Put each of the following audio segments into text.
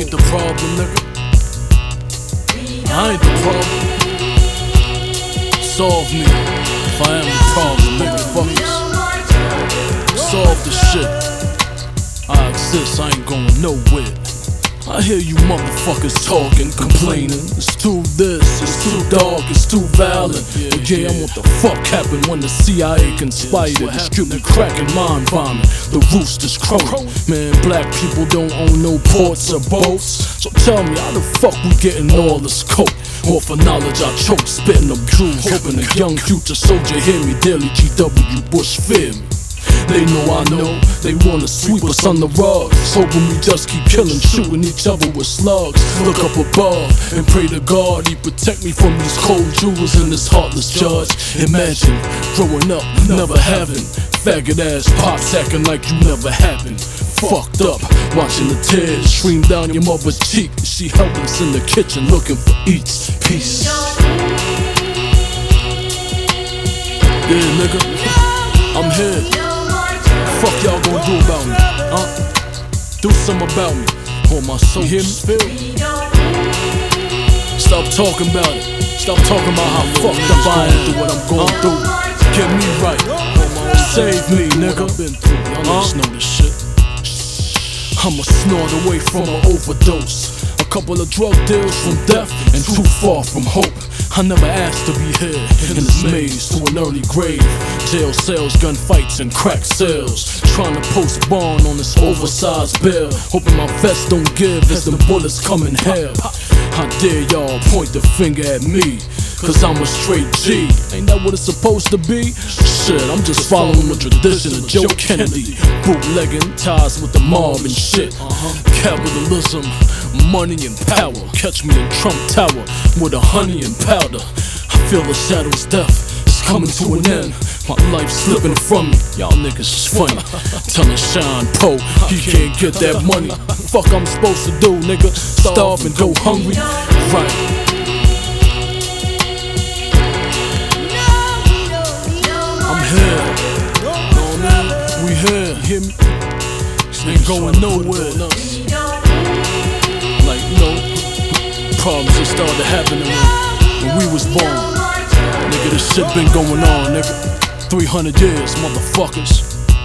ain't the problem, nigga. I ain't the problem. Solve me if I am the problem, motherfuckers. Solve the shit. I exist, I ain't going nowhere. I hear you motherfuckers talking, complaining. It's too this, it's too dark, it's too violent. But yeah, I want the fuck happen when the CIA conspired to distribute crack in my environment. The roosters crowing. Man, black people don't own no ports or boats. So tell me, how the fuck we getting all this coke? Or for knowledge I choke, spitting them jewels, hoping a young future soldier hear me. Daily GW Bush fear me. They know I know, they wanna sweep us on the rug, hoping we just keep killing, shooting each other with slugs. Look up above and pray to God He protect me from these cold jewels and this heartless judge. Imagine growing up, never having faggot ass pops acting like you never happened. Fucked up, watching the tears stream down your mother's cheek. She helpless in the kitchen looking for each piece. Yeah, nigga, I'm here. Fuck y'all gonna do about me, do something about me. On my soul, you hear me? Stop talking about it. Stop talking about how fucked up I am through what I'm going through. Get me right. Save me, nigga. Y'all niggas know this shit. I'm a snort away from an overdose, a couple of drug deals from death, and too far from hope. I never asked to be here in this maze to an early grave. Jail cells, gunfights, and crack sales. Trying to post bond on this oversized bill, hoping my vest don't give as the bullets come in hell. I dare y'all point the finger at me, cause I'm a straight G. Ain't that what it's supposed to be? Shit, I'm just following the tradition of Joe Kennedy. Bootlegging ties with the mob and shit. Capitalism, money and power. Catch me in Trump Tower with a honey and powder. I feel the shadow's death is coming to an end. My life slipping from me. Y'all niggas is funny. Tellin' Sean Poe he can't get that money. Fuck I'm supposed to do, nigga? Starve and go hungry? Right. Here. No, man, we here, hear me? Ain't going nowhere. Like, you know, problems that started happening when we was born. Nigga, this shit been going on, nigga. 300 years, motherfuckers.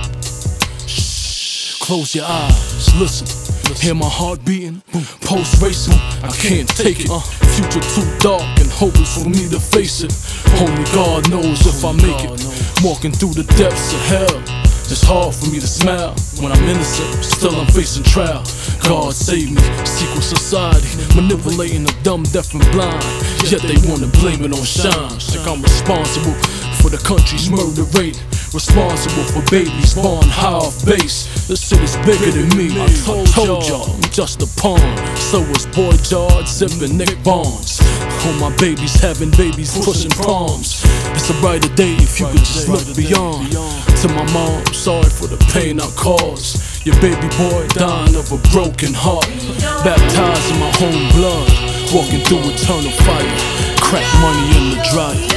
Shh, close your eyes, listen. Hear my heart beating, pulse racing. I can't take it. Future too dark and hopeless for me to face it. Only God knows if I make it. Walking through the depths of hell. It's hard for me to smile when I'm innocent, still I'm facing trial. God save me, secret society manipulating the dumb, deaf and blind. Yet they wanna blame it on Shine. Like I'm responsible for the country's murder rate, responsible for babies born high off base. This shit is bigger than me. I told y'all I'm just a pawn. So was Boy George, zipping Nick Barnes. All my babies having babies pushing palms. It's a brighter day if you could just look beyond. To my mom, sorry for the pain I caused. Your baby boy dying of a broken heart. Baptized in my own blood, walking through eternal fire. Crack money in the dryer.